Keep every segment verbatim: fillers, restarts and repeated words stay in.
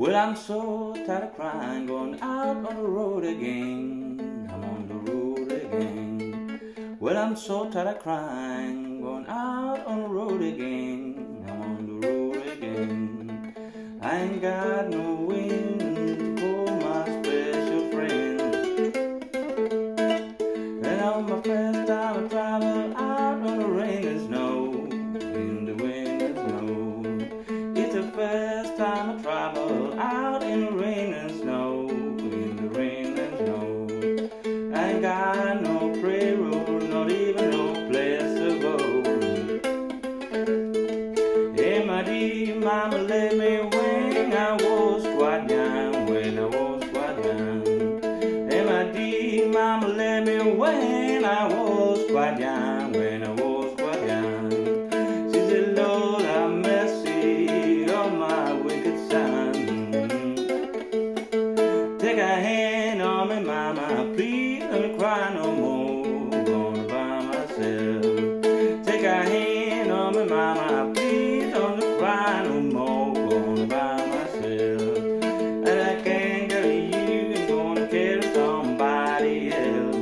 Well, I'm so tired of crying, going out on the road again. I'm on the road again. Well, I'm so tired of crying, going out on the road again. I'm on the road again. I ain't got no wind for my special friends. And on my first time I travel out on the rain and snow, in the wind and snow. It's the first time I travel out in the rain and snow, in the rain and snow. I ain't got no prayer road, not even no place to go. Hey, my dear mama let me when I was quite young, when I was quite young. Hey, my dear mama let me when I was quite young, when I was quite young. She said, Lord, have mercy on my wicked son. Take a hand on me, mama, please don't cry no more. Gonna by myself. Take a hand on me, mama, please don't cry no more. Gonna by myself. And I can't carry you, I'm gonna carry somebody else.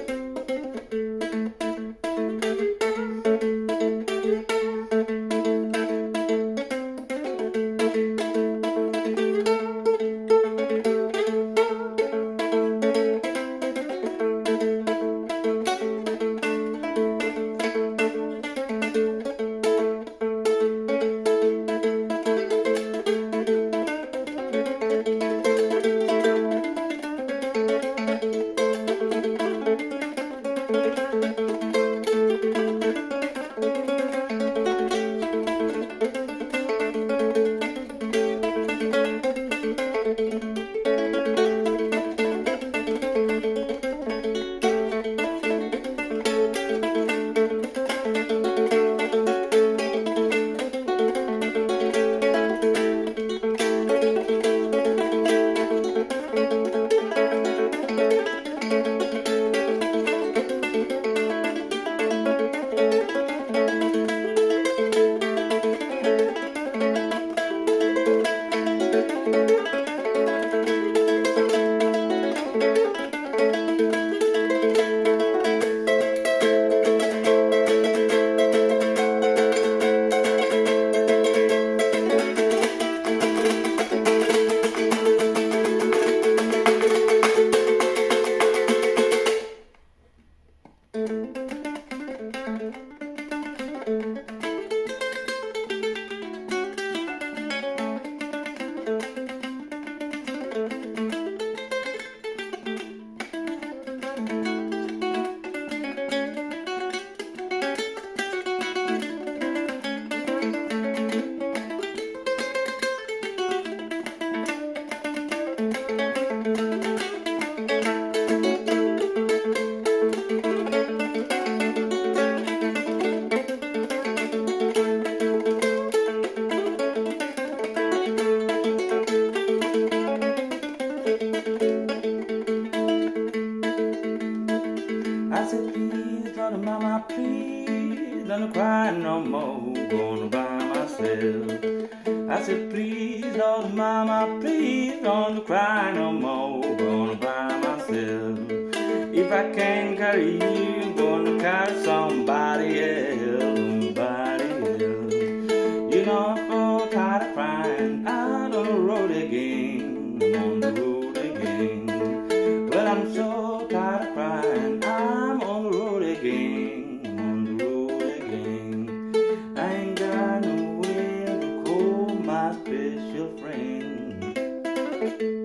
I said, please, Lord, mama, please, don't cry no more, gonna by myself. I said, please, Lord, mama, please, don't cry no more, gonna by myself. If I can't carry you, I'm gonna carry somebody else, somebody else. You know, I'm so tired of crying, out on the road again, I'm on the road again. Well, I'm so tired of crying, I'm on the road again, I'm on the road again. I ain't got nowhere to call my special friend.